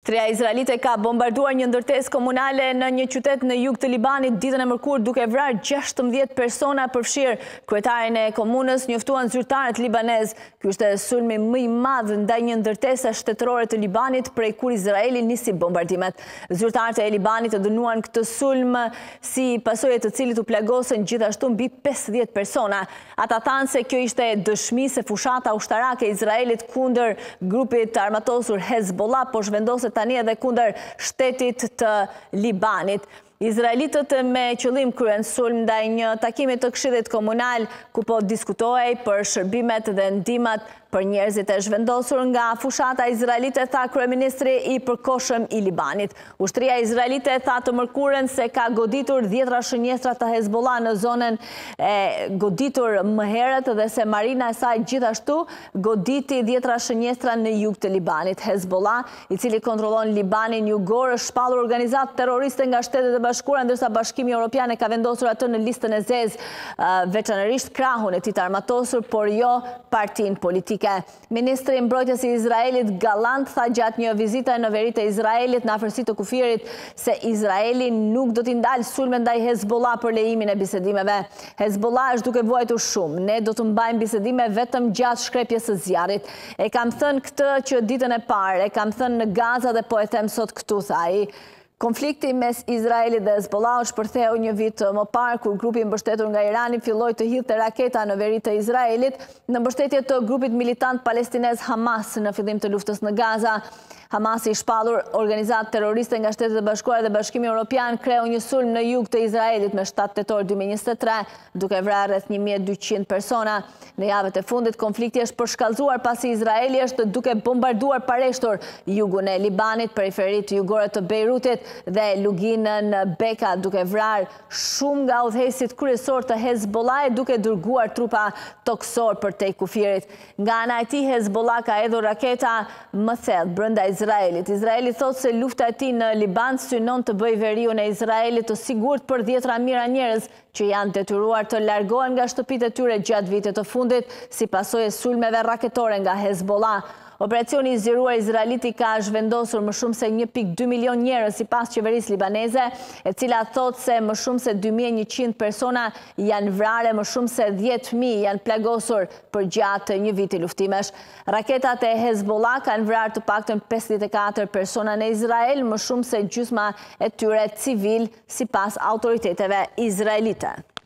Shtria izraelite ka bombarduar një ndërtesë komunale në një qytet në jug të Libanit ditën e mërkurë duke vrarë 16 persona përfshirë kryetarin e komunës, njoftuan zyrtarët libanez. Ky është sulmi më i madh ndaj një ndërtese shtetërore të Libanit prej kur Izraeli nisi bombardimet. Zyrtarët e Libanit e dënuan këtë sulm si pasojë të cilit u plagosën gjithashtu mbi 50 persona. Ata thanë se kjo ishte dëshmi se fushata ushtarake e Izraelit kundër grupit armatosur Hezbollah po zhvendoset tani edhe kundër shtetit të Libanit. Izraelitët me qëllim kryen sulm ndaj një takimi të Këshillit Komunal ku po diskutohej për shërbimet dhe ndihmat për njerëzit e zhvendosur nga fushata izraelite, tha kryeministri i përkohshëm i Libanit. Ushtria izraelite tha të mërkurën se ka goditur 10 shënjestra të Hezbollah në zonën e goditur më herët dhe se marina e saj gjithashtu goditi 10 shënjestra në jug të Libanit. Hezbollah, i cili kontrollon Libanin jugor, është shpallur organizatë terroriste nga Shtetet e Bashkuara, ndërsa Bashkimi Evropian e ka vendosur atë në listën e zezë, veçanërisht krahun e tij të armatosur, por jo partinë politike. Ministri i mbrojtjes i Izraelit Gallant tha gjatë një vizite në veri të Izraelit në afërsi të kufirit se Izraeli nuk do t'i ndalë sulme ndaj Hezbollah për lejimin e bisedimeve. Hezbollah është duke vuajtur shumë. Ne do të mbajmë bisedime vetëm gjatë shkrepjes së zjarrit. E kam thënë këtë që ditën e parë, e kam thënë në Gaza dhe po e them sot këtu, tha ai. Konflikti mes Izraelit dhe Hezbollah shpërtheu një vit më parë kur grupi mbështetur nga Irani filloi të hidhte raketa në veri të Izraelit në mbështetje të grupit militant palestinez Hamas në fillim të luftës në Gaza. Hamasi, i shpallur organizatë terroriste nga Shtetet e Bashkuara dhe Bashkimi Evropian, kreu një sulm në jug të Izraelit me 7 tetor 2023, duke vrarë rreth 1200 persona. Në javët e fundit, konflikti është përshkallëzuar pasi Izraeli është duke bombarduar pareshtur jugun e Libanit, periferitë jugore të Beirutit dhe luginën Beka, duke vrarë shumë nga udhëheqësit kryesor të Hezbollah, duke dërguar trupa toksor përtej kufirit. Nga ana e tij, Hezbollah ka hedhur raketa më thellë brenda Izraelit. Izraeli thotë se lufta e tij në Liban synon të bëjë veriun e Izraelit të sigurt për 10 mijëra njerëz që janë detyruar të largohen nga shtëpitë e tyre gjatë vitit të fundit si pasojë e sulmeve raketore nga Hezbollah. Operacioni i zgjeruar izraeliti ka zhvendosur më shumë se 1.2 milion njerëz sipas qeverisë libaneze, e cila thotë se më shumë se 2100 persona janë vrarë, më shumë se 10.000 janë plagosur përgjatë një viti luftimesh. Raketat e Hezbollah kanë vrarë të paktën 54 persona në Izrael, më shumë se gjysma e tyre civil sipas autoriteteve izraelite.